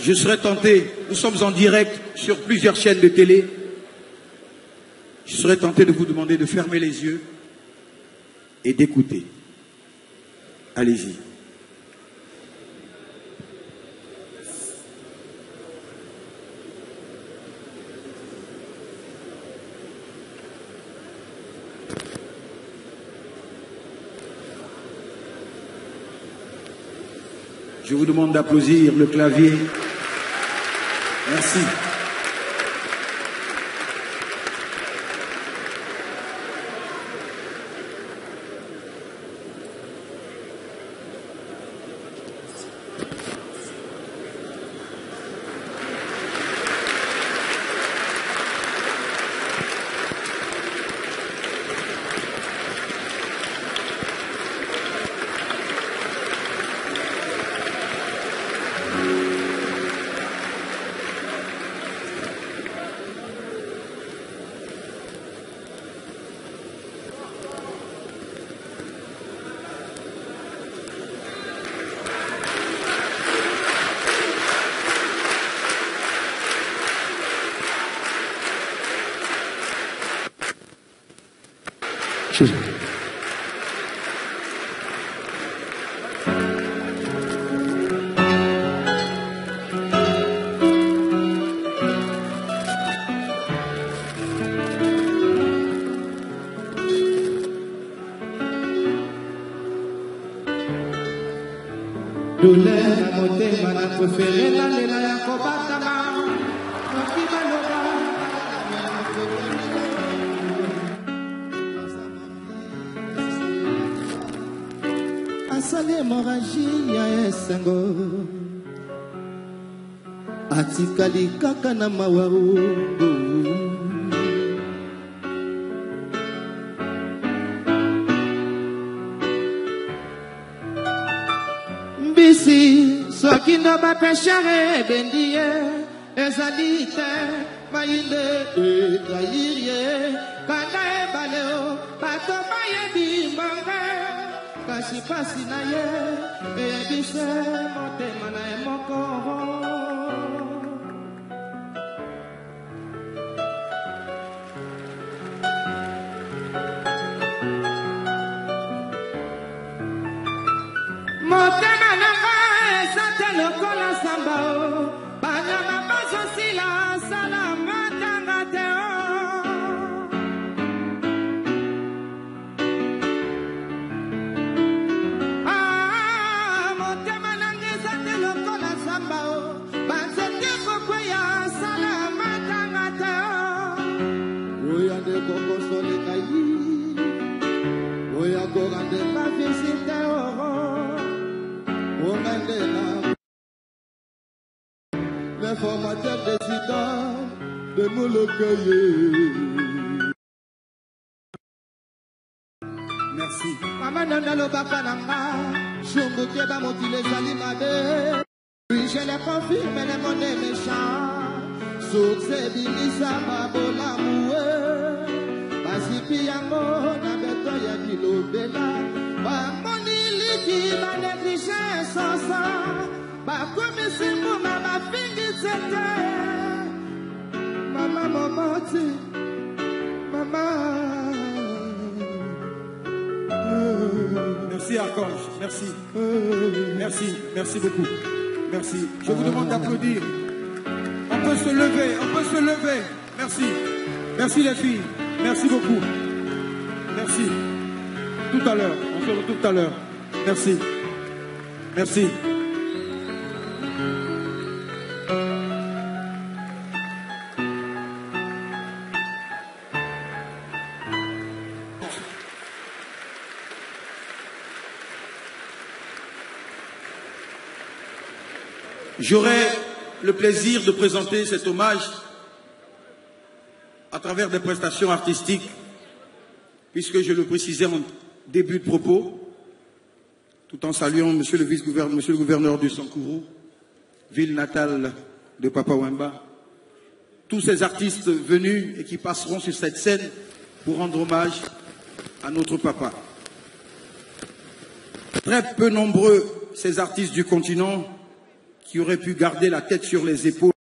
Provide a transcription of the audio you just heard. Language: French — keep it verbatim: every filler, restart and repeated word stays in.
Je serais tenté, nous sommes en direct sur plusieurs chaînes de télé, je serais tenté de vous demander de fermer les yeux et d'écouter. Allez-y. Je vous demande d'applaudir le clavier. Merci. Douleur na motema na préféré na lela ya kobatama noki baloba asali hémorragie ya esengo atikali kaka na mawaungu mbisi soki ndo bapeshere ebendi ye ezali te mayinde etrahir ye kanda ebale o bato bayebi mbonge kasi pasi na ye eyebise motema na ye moko motema nanga eza te lokola samba o banyama bazosila sala matanga te o ah, motema nanga eza te lokola samba o banzete kokweya sala matanga te o oya nde kokosole kai oya korande bavisite o l'informateur décidant de nous le cueillir. Merci. Maman nana lo bapa nanga, chungu keba motile zali mabe. Oui, je le confirme, les monnaies méchants. Source bilisa babola moué. Basipi yango na beto ya kilo bela. Ba moni liki ba négligé sans ça. Ba komisi muma ba fingi tete. Mama momoti. Mama. Merci Archange, merci. Merci, merci beaucoup. Merci. Je vous demande d'applaudir. On peut se lever, on peut se lever. Merci. Merci les filles. Merci beaucoup. Merci. Tout à l'heure. On se retrouve tout à l'heure. Merci. Merci. J'aurai le plaisir de présenter cet hommage à travers des prestations artistiques, puisque je le précisais en début de propos, tout en saluant Monsieur le vice-gouverneur, Monsieur le gouverneur du Sankourou, ville natale de Papa Wemba, tous ces artistes venus et qui passeront sur cette scène pour rendre hommage à notre papa. Très peu nombreux ces artistes du continent qui aurait pu garder la tête sur les épaules